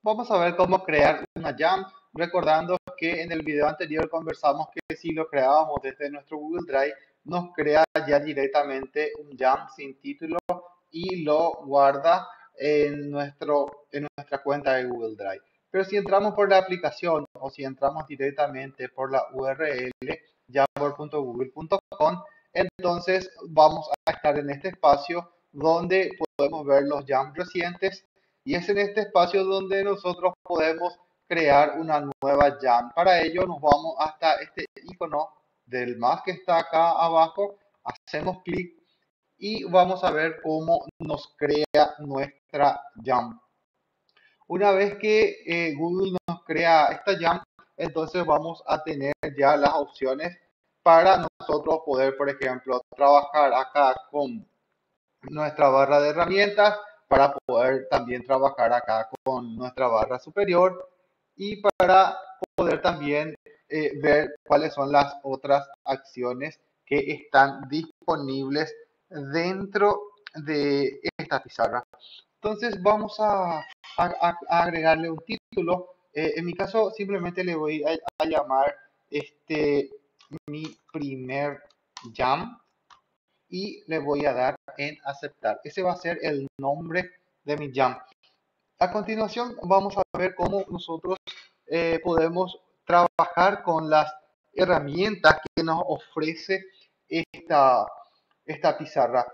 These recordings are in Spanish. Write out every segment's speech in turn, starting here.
Vamos a ver cómo crear una jam, recordando que en el video anterior conversamos que si lo creábamos desde nuestro Google Drive, nos crea ya directamente un jam sin título y lo guarda en nuestra cuenta de Google Drive. Pero si entramos por la aplicación o si entramos directamente por la URL jamboard.google.com, entonces vamos a estar en este espacio donde podemos ver los jams recientes y es en este espacio donde nosotros podemos crear una nueva jam. Para ello nos vamos hasta este icono del más que está acá abajo, hacemos clic y vamos a ver cómo nos crea nuestra jam. Una vez que Google nos crea esta jam, entonces vamos a tener ya las opciones para nosotros poder, por ejemplo, trabajar acá con nuestra barra de herramientas para poder también trabajar acá con nuestra barra superior y para poder también ver cuáles son las otras acciones que están disponibles dentro de esta pizarra. Entonces vamos a agregarle un título. En mi caso simplemente le voy a llamar mi primer jam y le voy a dar en aceptar. Ese va a ser el nombre de mi jam. A continuación vamos a ver cómo nosotros podemos trabajar con las herramientas que nos ofrece esta, esta pizarra.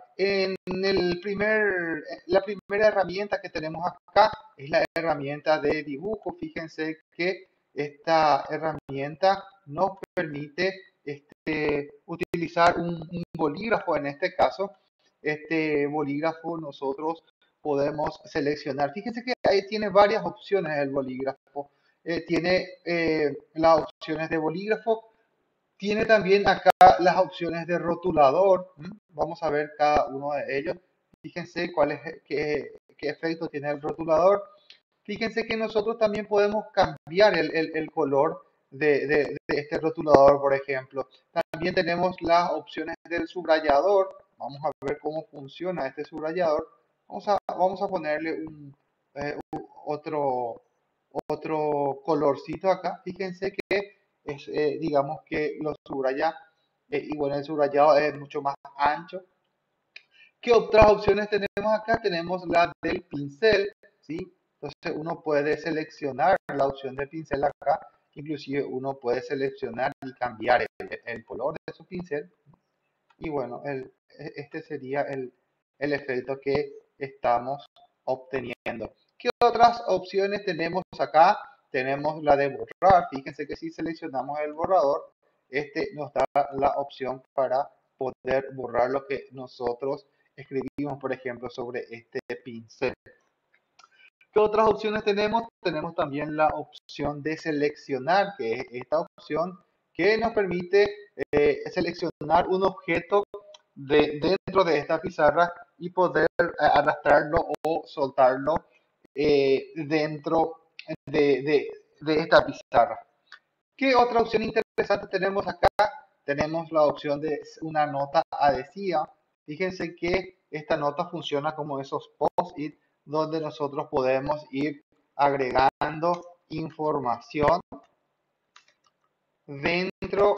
La primera herramienta que tenemos acá es la herramienta de dibujo. Fíjense que esta herramienta nos permite utilizar un bolígrafo en este caso. Este bolígrafo nosotros podemos seleccionar. Fíjense que ahí tiene varias opciones el bolígrafo. Tiene las opciones de bolígrafo, tiene también acá las opciones de rotulador. Vamos a ver cada uno de ellos. Fíjense qué efecto tiene el rotulador. Fíjense que nosotros también podemos cambiar el color de este rotulador, por ejemplo. También tenemos las opciones del subrayador. Vamos a ver cómo funciona este subrayador. Vamos a ponerle otro, otro colorcito acá. Fíjense que digamos que lo subraya y bueno, el subrayado es mucho más ancho. ¿Qué otras opciones tenemos acá? Tenemos la del pincel, ¿sí? Entonces uno puede seleccionar la opción de pincel acá, inclusive uno puede seleccionar y cambiar el color de su pincel. Y bueno, este sería el efecto que estamos obteniendo. ¿Qué otras opciones tenemos acá? Tenemos la de borrar. Fíjense que si seleccionamos el borrador, este nos da la opción para poder borrar lo que nosotros escribimos, por ejemplo, sobre este pincel. ¿Qué otras opciones tenemos? Tenemos también la opción de seleccionar, que es esta opción que nos permite seleccionar un objeto dentro de esta pizarra y poder arrastrarlo o soltarlo dentro de esta pizarra. ¿Qué otra opción interesante tenemos acá? Tenemos la opción de una nota adhesiva. Fíjense que esta nota funciona como esos post-it donde nosotros podemos ir agregando información dentro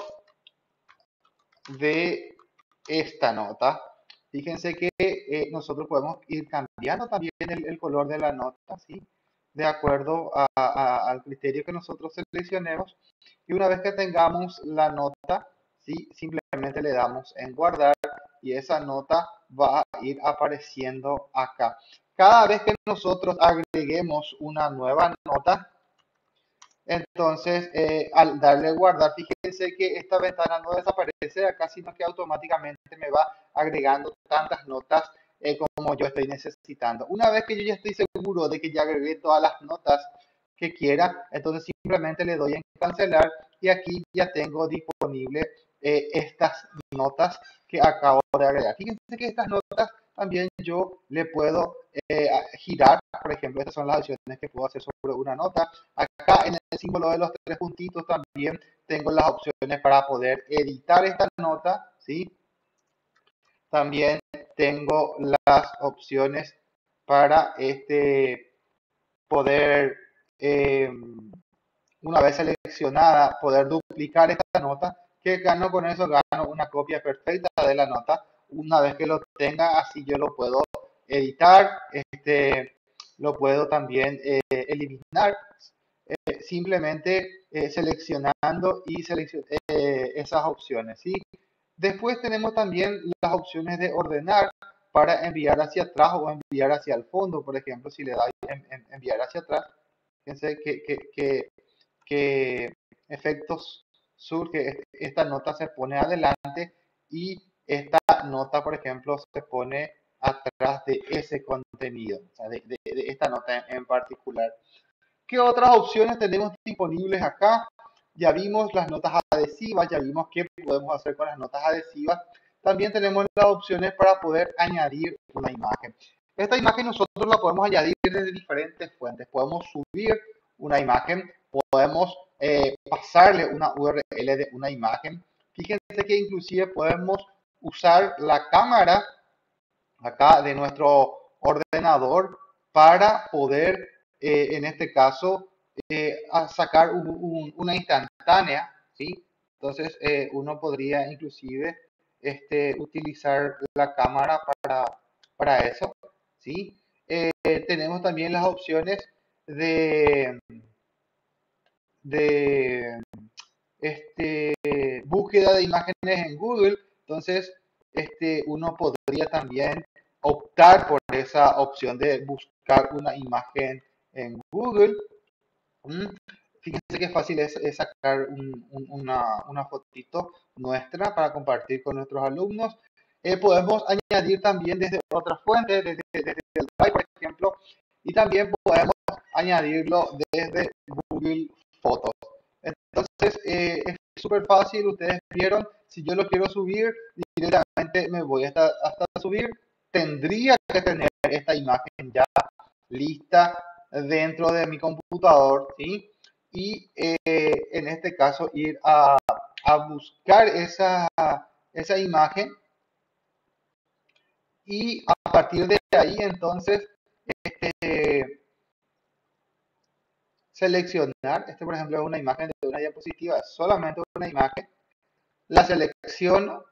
de esta nota. Fíjense que nosotros podemos ir cambiando también el color de la nota, ¿sí? De acuerdo al criterio que nosotros seleccionemos. Y una vez que tengamos la nota, ¿sí? Simplemente le damos en guardar y esa nota va a ir apareciendo acá. Cada vez que nosotros agreguemos una nueva nota, entonces, al darle guardar, fíjense que esta ventana no desaparece acá, sino que automáticamente me va agregando tantas notas como yo estoy necesitando. Una vez que yo ya estoy seguro de que ya agregué todas las notas que quiera, entonces simplemente le doy en cancelar y aquí ya tengo disponible estas notas que acabo de agregar. Fíjense que estas notas también yo le puedo girar, por ejemplo, estas son las acciones que puedo hacer sobre una nota. Acá en el símbolo de los tres puntitos también tengo las opciones para poder editar esta nota, ¿sí? También tengo las opciones para poder eh, una vez seleccionada, poder duplicar esta nota, que gano con eso, gano una copia perfecta de la nota. Una vez que lo tenga, así yo lo puedo editar, lo puedo también eliminar, simplemente seleccionando y esas opciones, ¿sí? Después tenemos también las opciones de ordenar para enviar hacia atrás o enviar hacia el fondo. Por ejemplo, si le doy enviar hacia atrás, fíjense que efectos surge. Esta nota se pone adelante y esta nota, por ejemplo, se pone atrás de ese contenido, o sea, de esta nota en particular. ¿Qué otras opciones tenemos disponibles acá? Ya vimos las notas adhesivas, ya vimos qué podemos hacer con las notas adhesivas. También tenemos las opciones para poder añadir una imagen. Esta imagen nosotros la podemos añadir desde diferentes fuentes. Podemos subir una imagen, podemos pasarle una URL de una imagen. Fíjense que inclusive podemos usar la cámara acá de nuestro ordenador para poder, en este caso, sacar una instantánea, ¿sí? Entonces, uno podría inclusive utilizar la cámara para eso, ¿sí? Tenemos también las opciones de, de búsqueda de imágenes en Google. Entonces, uno podría también optar por esa opción de buscar una imagen en Google. Mm, Fíjense qué fácil es sacar una fotito nuestra para compartir con nuestros alumnos. Podemos añadir también desde otras fuentes, desde el Drive, por ejemplo, y también podemos añadirlo desde Google Fotos. Entonces, es súper fácil, ustedes vieron, si yo lo quiero subir, directamente me voy hasta subir, tendría que tener esta imagen ya lista dentro de mi computador, ¿sí? Y en este caso ir a buscar esa imagen y a partir de ahí entonces este, seleccionar, por ejemplo es una imagen de una diapositiva, es solamente una imagen, la selecciono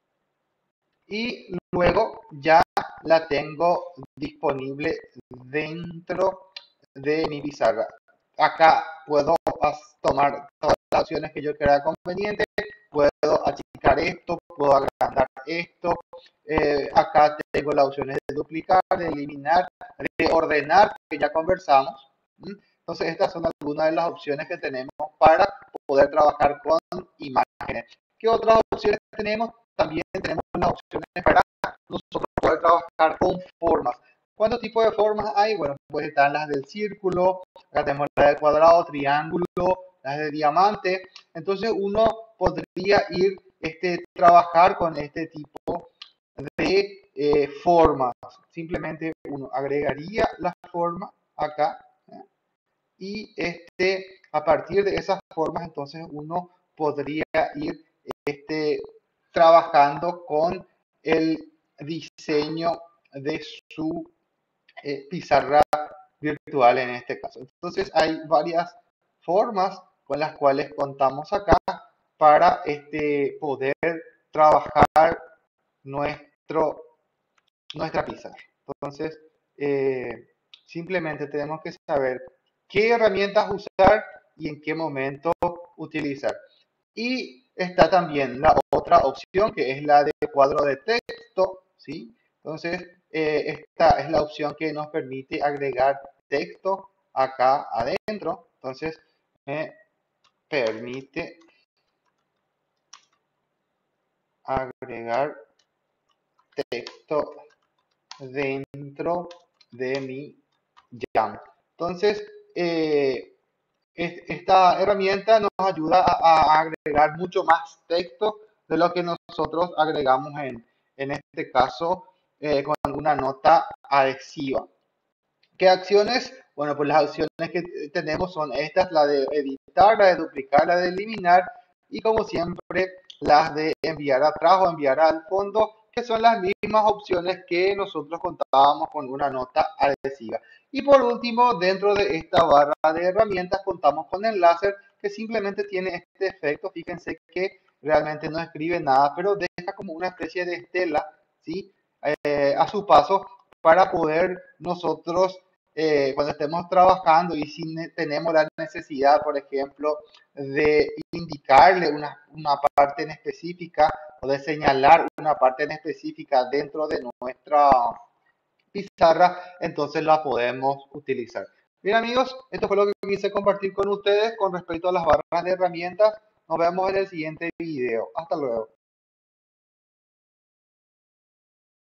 y luego ya la tengo disponible dentro de mi pizarra. Acá puedo tomar todas las opciones que yo crea conveniente, puedo achicar esto, puedo agrandar esto, acá tengo las opciones de duplicar, de eliminar, de ordenar, que ya conversamos. Entonces estas son algunas de las opciones que tenemos para poder trabajar con imágenes. ¿Qué otras opciones tenemos? También tenemos las opciones para nosotros poder trabajar con formas. ¿Cuántos tipos de formas hay? Bueno, pues están las del círculo, acá tenemos las de cuadrado, triángulo, las de diamante. Entonces uno podría ir trabajar con este tipo de formas. Simplemente uno agregaría la forma acá, ¿eh? Y a partir de esas formas entonces uno podría ir trabajando con el diseño de su pizarra virtual en este caso. Entonces hay varias formas con las cuales contamos acá para poder trabajar nuestro, nuestra pizarra. Entonces, simplemente tenemos que saber qué herramientas usar y en qué momento utilizar. Y está también la otra opción que es la de cuadro de texto, ¿sí? Entonces, esta es la opción que nos permite agregar texto acá adentro. Entonces, me permite agregar texto dentro de mi Jam. Entonces, esta herramienta nos ayuda a agregar mucho más texto de lo que nosotros agregamos en este caso con una nota adhesiva. ¿Qué acciones? Bueno, pues las acciones que tenemos son estas, la de editar, la de duplicar, la de eliminar y como siempre las de enviar atrás o enviar al fondo, son las mismas opciones que nosotros contábamos con una nota adhesiva. Y por último, dentro de esta barra de herramientas contamos con el láser que simplemente tiene este efecto. Fíjense que realmente no escribe nada, pero deja como una especie de estela, ¿sí? A su paso para poder nosotros, cuando estemos trabajando y si tenemos la necesidad, por ejemplo, de indicarle una parte en específica o de señalar una parte en específica dentro de nuestra pizarra, entonces la podemos utilizar. Bien amigos, esto fue lo que quise compartir con ustedes con respecto a las barras de herramientas. Nos vemos en el siguiente video. Hasta luego.